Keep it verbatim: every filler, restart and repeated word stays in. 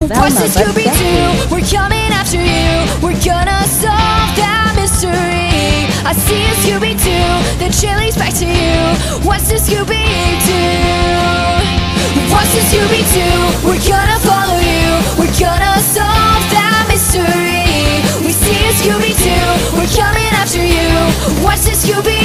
What's the Scooby-Doo? We're coming after you. We're gonna solve that mystery. I see a Scooby-Doo, the chili's back to you. What's the Scooby-Doo? What's the Scooby-Doo? We're gonna follow you. We're gonna solve that mystery. We see a Scooby-Doo, we're coming after you. What's the Scooby-Doo?